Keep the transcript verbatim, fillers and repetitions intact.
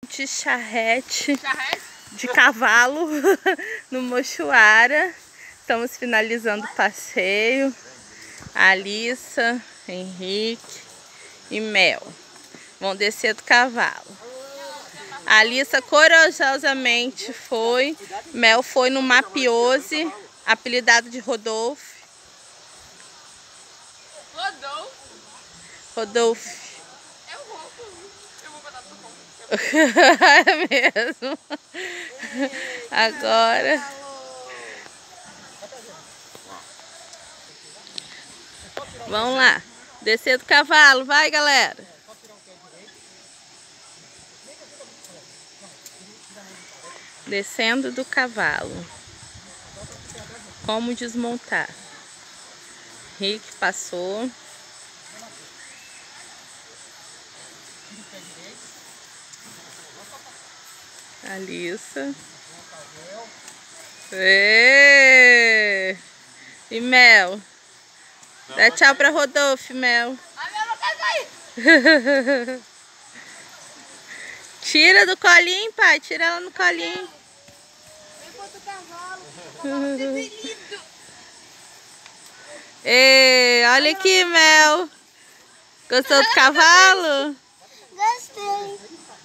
De charrete, de cavalo no Mochuara. Estamos finalizando o passeio. Alissa, Henrique e Mel vão descer do cavalo. A Alissa corajosamente foi. Mel foi no Mapiose, apelidado de Rodolfo. Rodolfo? Rodolfo. É mesmo. Agora. Vamos lá. Descer do cavalo. Vai, galera. Descendo do cavalo. Como desmontar. Rick passou. Alissa. Êêê! E Mel? Dá tchau pra Rodolfo, Mel. A Mel não quer sair. Tira do colinho, pai. Tira ela no colinho. Vem pro outro cavalo. Cavalo preferido. Ê, olha aqui, Mel. Gostou do cavalo?